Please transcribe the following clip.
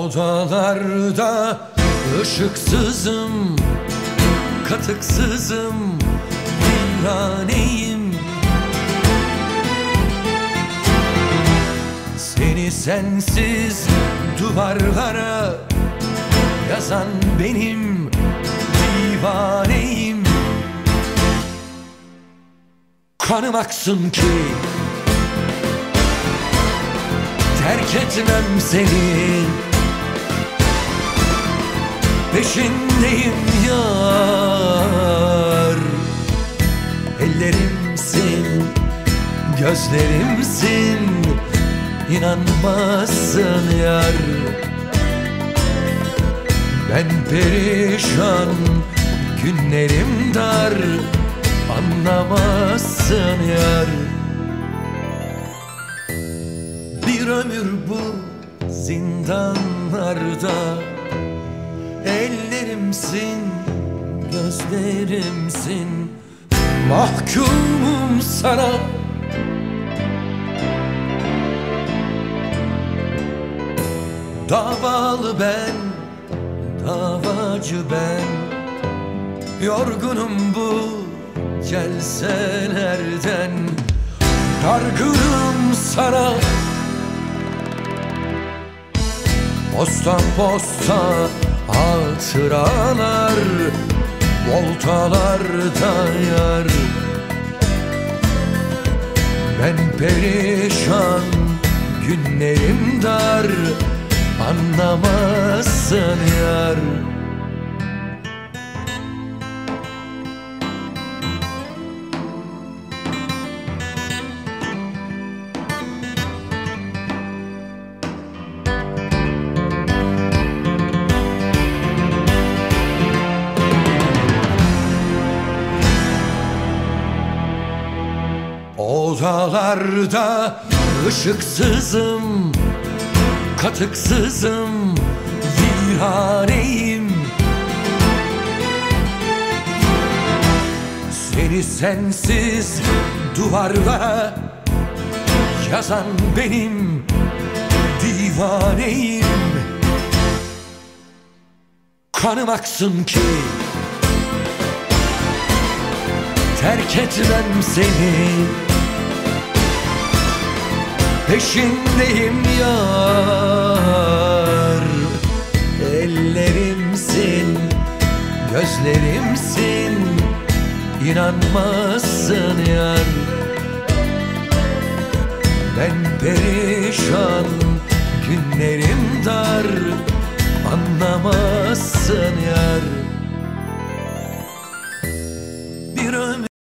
Odalarda ışıksızım, katıksızım, viraneyim. Seni sensiz duvarlara yazan benim, divaneyim. Kanım aksın ki terk etmem seni, peşindeyim yar. Ellerimsin, gözlerimsin, inanmazsın yar. Ben perişan, günlerim dar, anlamazsın yar. Bir ömür bu zindanlarda, ellerimsin, gözlerimsin, mahkumum sana. Davalı ben, davacı ben, yorgunum bu celselerden, dargınım sana. Posta posta hatıralar, voltalarda yar. Ben perişan, günlerim dar, anlamazsın yar. Odalarda ışıksızım, katıksızım, viraneyim. Seni sensiz duvarlara yazan benim, divaneyim. Kanım aksın ki terk etmem seni, peşindeyim yar. Ellerimsin, gözlerimsin, inanmazsın yar. Ben perişan, günlerim dar, anlamazsın yar.